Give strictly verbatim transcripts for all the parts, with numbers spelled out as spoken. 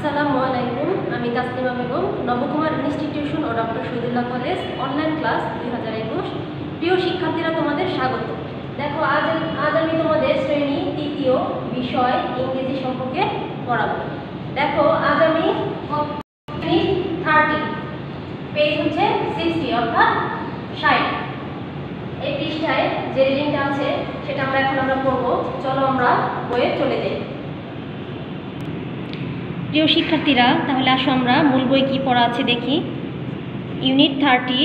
আসসালামু আলাইকুম, আমি তাসলিমা বেগম, নবকুমার ইনস্টিটিউশন ও doctor Shahidullah college online class দুই হাজার একুশ। প্রিয় শিক্ষার্থীরা, তোমাদের স্বাগত। দেখো, আজ আজ আমি তোমাদের শ্রেণী তৃতীয় বিষয় ইংরেজি সম্পর্কে পড়াবো। দেখো, আজ আমি থার্টি পেজ হচ্ছে সিক্সটি অর্থাৎ ষাট। এই পৃষ্ঠায় যে রিডিংটা আছে সেটা আমরা এখন আমরা পড়বো। চলো আমরা বইয়ে চলে যাই। প্রিয় শিক্ষার্থীরা, তাহলে আসো আমরা মূল বই কী পড়া আছে দেখি। Unit thirty,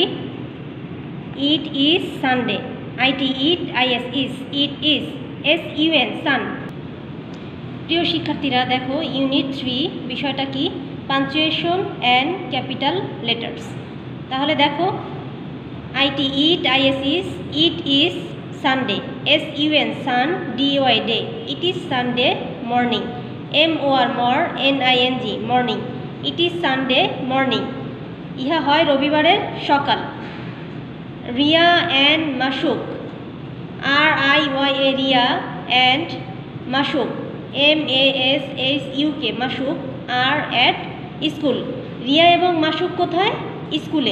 it is Sunday. I T it, I S is, it is, S U N sun. প্রিয় শিক্ষার্থীরা দেখো, ইউনিট থ্রি বিষয়টা কি? Punctuation and capital letters. তাহলে দেখো, I T it, I S is, it is Sunday, S U N sun, D Y day, it is Sunday morning, M O R mor, N I N G morning, it is Sunday morning, ইহা হয় রবিবারের সকাল। Riya and Masuk, R I Y A Riya and Masuk, M A S H U K Masuk are at school. রিয়া এবং মাসুক কোথায়? স্কুলে।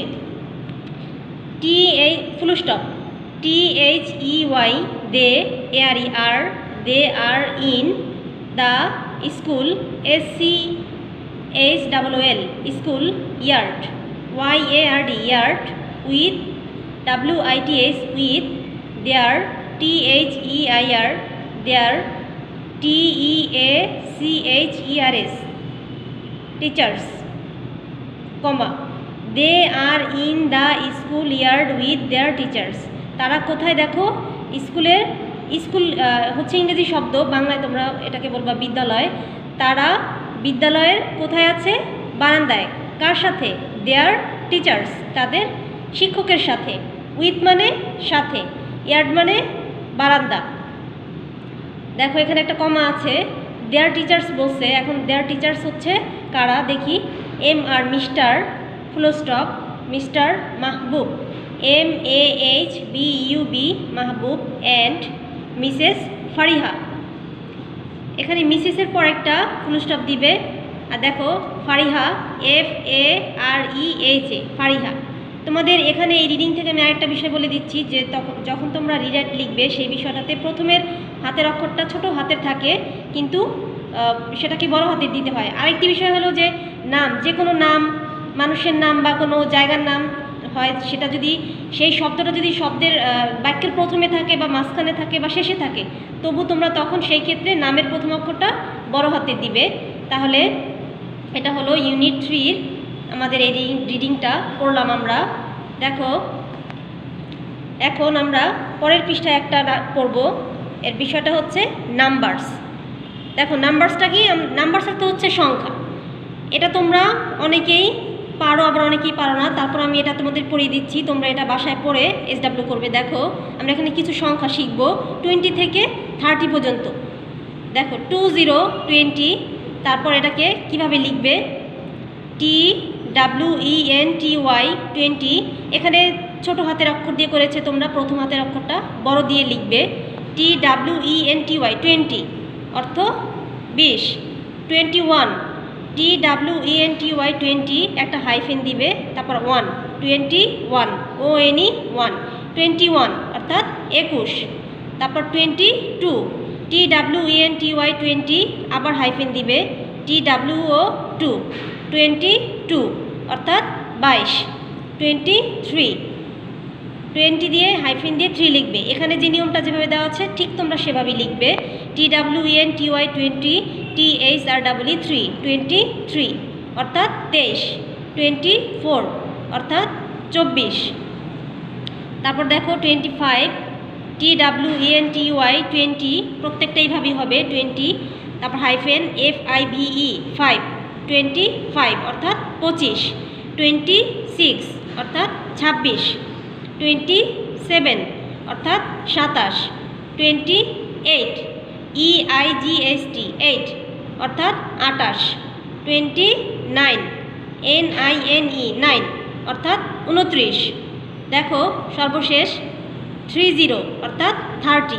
T এই full stop, T H E Y they, A R E are, they are in the school, S C H double L school, yard, Y A R D yard, with, W I T H with, their, T H E I R, their, T E A C H E R S, teachers, comma, they are in the school yard with their teachers. তারা কোথায়? দেখো, স্কুলের, school হচ্ছে ইংরেজি শব্দ, বাংলায় তোমরা এটাকে বলবা বিদ্যালয়। তারা বিদ্যালয়ের কোথায় আছে? বারান্দায়। কার সাথে? দেয়ার টিচার্স, তাদের শিক্ষকের সাথে। উইথ মানে সাথে, ইয়ার্ড মানে বারান্দা। দেখো, এখানে একটা কমা আছে, দেয়ার টিচার্স বলছে। এখন দেয়ার টিচার্স হচ্ছে কারা দেখি। M R mister, full stop, mister Mahbub, M A H B U B Mahbub, and missus Fariha. এখানে মিসেসের পর একটা ফুল স্টপ দিবে। আর দেখো, Fariha, F A R E H A, Fariha. তোমাদের এখানে এই রিডিং থেকে আমি আরেকটা বিষয় বলে দিচ্ছি যে তখন যখন তোমরা রিডাইট লিখবে সেই বিষয়টাতে প্রথমের হাতের অক্ষরটা ছোট হাতের থাকে, কিন্তু সেটাকে বড় হাতের দিতে হয়। আরেকটি বিষয় হলো যে নাম, যে কোনো নাম, মানুষের নাম বা কোনো জায়গার নাম হয়, সেটা যদি সেই শব্দটা যদি শব্দের বাক্যের প্রথমে থাকে বা মাঝখানে থাকে বা শেষে থাকে, তবু তোমরা তখন সেই ক্ষেত্রে নামের প্রথম অক্ষরটা বড় হাতে দিবে। তাহলে এটা হলো ইউনিট থ্রির আমাদের এই রিডিংটা পড়লাম আমরা। দেখো, এখন আমরা পরের পৃষ্ঠায় একটা পড়ব। এর বিষয়টা হচ্ছে নাম্বারস। দেখো, নাম্বারসটা কি? নাম্বারস একটা হচ্ছে সংখ্যা। এটা তোমরা অনেকেই পারো, আবার অনেকেই পারো না। তারপর আমি এটা তোমাদের পড়িয়ে দিচ্ছি, তোমরা এটা বাসায় পড়ে এস ডাব্লিউ করবে। দেখো, আমরা এখানে কিছু সংখ্যা শিখব টোয়েন্টি থেকে থার্টি পর্যন্ত। দেখো, টু জিরো টোয়েন্টি, তারপর এটাকে কিভাবে লিখবে? T W E N T Y, twenty. এখানে ছোট হাতের অক্ষর দিয়ে করেছে, তোমরা প্রথম হাতের অক্ষরটা বড় দিয়ে লিখবে। T W E N T Y, twenty অর্থ বিশ। Twenty one, T W E N T Y, twenty, একটা হাইফেন দিবে, তারপর one, twenty one, O N E one, twenty one অর্থাৎ একুশ। তারপর twenty two, T W E N T Y, twenty, আবার hyphen দিবে, T W O two, twenty two অর্থাৎ বাইশ। টোয়েন্টি থ্রি, টোয়েন্টি দিয়ে হাইফেন দিয়ে থ্রি লিখবে। এখানে যে নিয়মটা যেভাবে দেওয়া আছে ঠিক তোমরা সেভাবেই লিখবে। T W E N T Y, twenty, T H R double E three, twenty three অর্থাৎ তেইশ। টোয়েন্টি ফোর অর্থাৎ চব্বিশ। তারপর দেখো, twenty five, T W E N T Y, twenty, প্রত্যেকটা এইভাবেই হবে, টোয়েন্টি, তারপর hyphen F I V E, five, twenty five অর্থাৎ পঁচিশ। টোয়েন্টি সিক্স অর্থাৎ ছাব্বিশ। টোয়েন্টি সেভেন অর্থাৎ সাতাশ। Twenty eight, E I G S T, eight অর্থাৎ আটাশ। Twenty nine, N I N E, nine অর্থাৎ উনত্রিশ। দেখো, সর্বশেষ থ্রি জিরো অর্থাৎ thirty.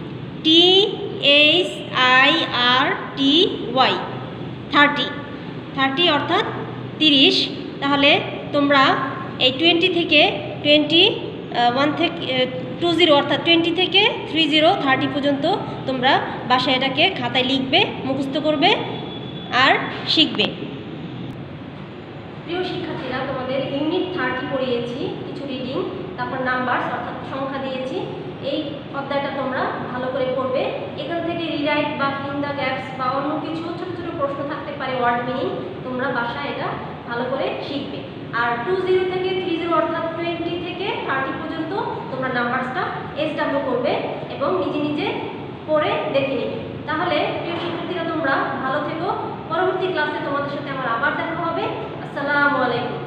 T H I R T Y, thirty. Thirty অর্থাৎ তিরিশ। তাহলে তোমরা এই টোয়েন্টি থেকে টোয়েন্টি ওয়ান থেকে টু জিরো অর্থাৎ টোয়েন্টি থেকে থ্রি জিরো থার্টি পর্যন্ত তোমরা বাসায় এটাকে খাতায় লিখবে, মুখস্থ করবে আর শিখবে। প্রিয় শিক্ষার্থীরা, তোমাদের ইউনিট থার্টি পড়িয়েছি, কিছু রিডিং, তারপর নাম্বারস অর্থাৎ সংখ্যা দিয়েছি। এই অধ্যায়টা তোমরা ভালো করে পড়বে। এখান থেকে রিরাইট বা ফিল দ্য গ্যাপস বা অন্য কিছু ছোটো ছোটো প্রশ্ন থাকতে পারে, ওয়ার্ড মিনিং, তোমরা বাসায় এটা ভালো করে শিখবে। আর টু জিরো থেকে থ্রি জিরো অর্থাৎ টোয়েন্টি থেকে থার্টি পর্যন্ত তোমরা নাম্বারসটা এস ডাব্লিউ করবে এবং নিজে নিজে পড়ে দেখে নেবে। তাহলে প্রিয় শিক্ষার্থীরা, তোমরা ভালো থেকো। পরবর্তী ক্লাসে তোমাদের সাথে আমার আবার দেখা হবে। আসসালামু আলাইকুম।